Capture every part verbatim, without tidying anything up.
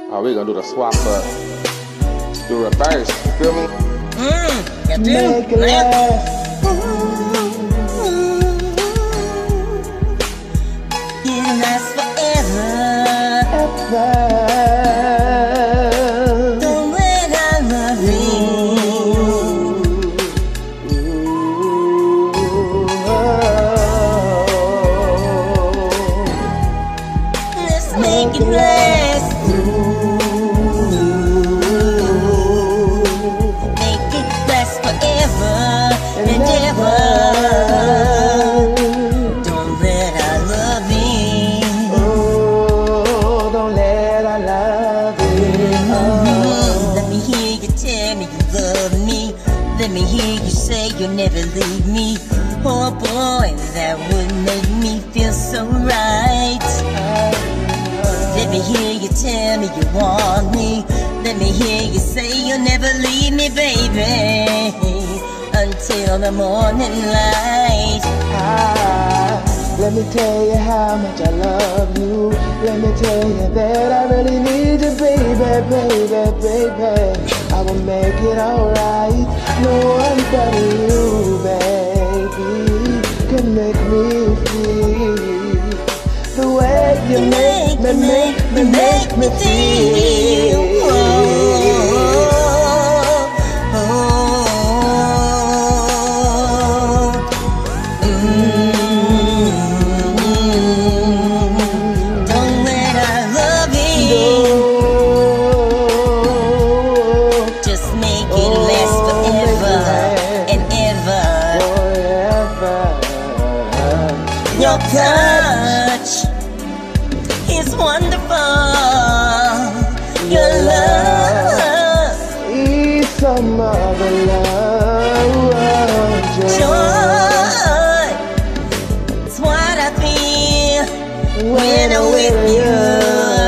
Oh, we gonna do the swap up. Do reverse, you feel me? Mmm, you do? Make it last. It lasts forever. Ever. Don't let I love you. Let's make it last. Make it last forever and ever. Don't let I love you. Oh, don't let I love you. Oh. Let me hear you tell me you love me. Let me hear you say you'll never leave me. Oh boy, that would make me feel so right. Let me hear you tell me you want me. Let me hear you say you'll never leave me, baby, until the morning light. Ah, let me tell you how much I love you. Let me tell you that I really need you, baby, baby, baby. I will make it alright. No one but you, baby, can make me feel the way you make me, make me, make me feel. Your touch is wonderful. Your love is some other love. Joy is what I feel when I'm with you.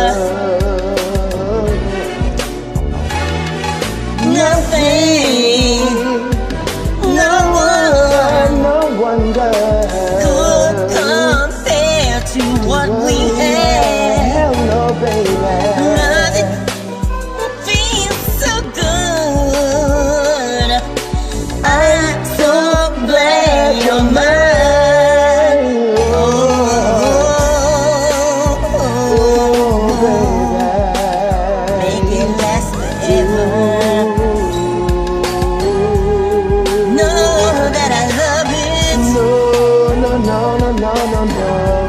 Nothing, no one, no one girl to what we have. No, baby. Nothing feels so good. I'm so glad you're mine. Oh, oh, oh, make it last forever. Know that I love it. No, no, no, no, no, no, no.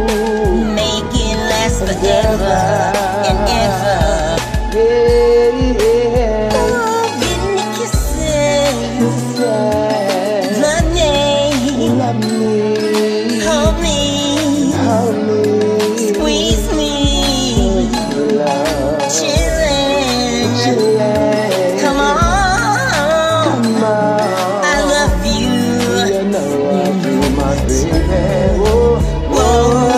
Forever and ever. Yeah, yeah. Oh, give me kisses. Love me. Love me. Hold me. Hold me. Squeeze me. Chillin'. Chillin'. Come on. Come on. I love you. You know I do, my baby. Whoa, whoa.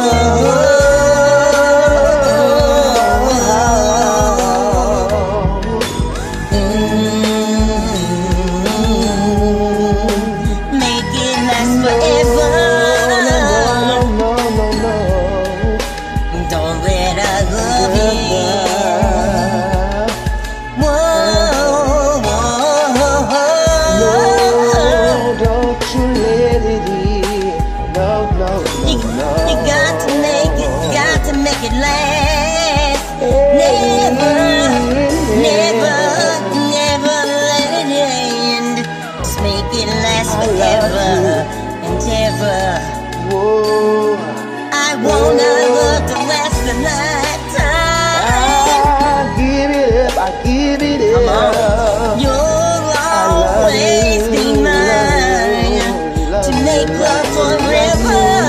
It last. Never, never, never let it end. Just make it last forever and ever. Whoa. I wanna love to last a lifetime. I give it up, I give it Come up. on. You'll always be mine to make love forever.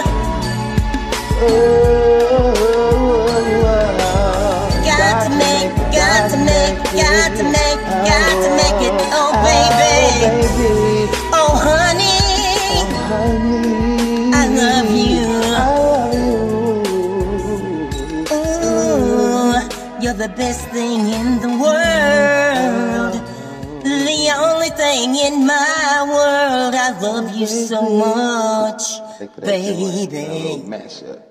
Oh. Got to make, got to make, got to make it, oh baby, oh honey, I love you, ooh, you're the best thing in the world, the only thing in my world. I love you so much, baby.